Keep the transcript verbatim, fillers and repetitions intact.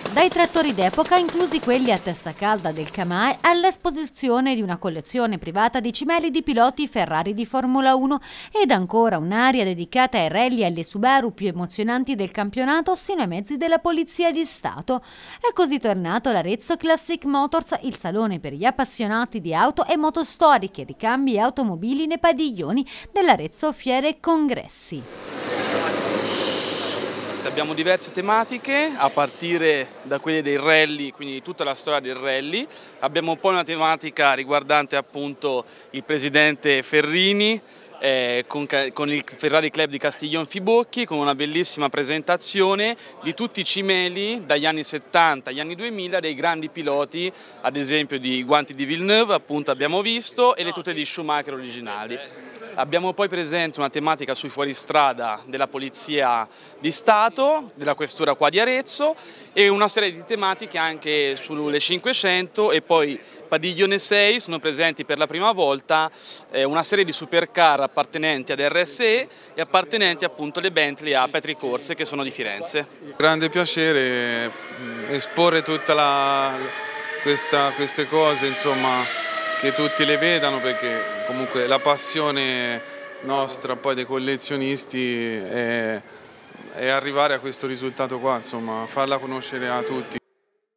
Dai trattori d'epoca, inclusi quelli a testa calda del Kamae, all'esposizione di una collezione privata di cimeli di piloti Ferrari di Formula uno ed ancora un'area dedicata ai rally e alle Subaru più emozionanti del campionato sino ai mezzi della Polizia di Stato. È così tornato l'Arezzo Classic Motors, il salone per gli appassionati di auto e moto storiche, ricambi e automobili nei padiglioni dell'Arezzo Fiere e Congressi. Abbiamo diverse tematiche, a partire da quelle dei rally, quindi tutta la storia del rally. Abbiamo poi una tematica riguardante appunto il presidente Ferrini, eh, con, con il Ferrari Club di Castiglion Fibocchi, con una bellissima presentazione di tutti i cimeli dagli anni settanta agli anni duemila dei grandi piloti, ad esempio di guanti di Villeneuve, appunto abbiamo visto, e le tute di Schumacher originali. Abbiamo poi presente una tematica sui fuoristrada della Polizia di Stato, della Questura qua di Arezzo, e una serie di tematiche anche sulle cinquecento, e poi Padiglione sei sono presenti per la prima volta eh, una serie di supercar appartenenti ad R S E e appartenenti appunto alle Bentley a Petricorse, che sono di Firenze. Grande piacere esporre tutte queste cose, insomma, che tutti le vedano, perché comunque la passione nostra poi dei collezionisti è, è arrivare a questo risultato qua, insomma, farla conoscere a tutti.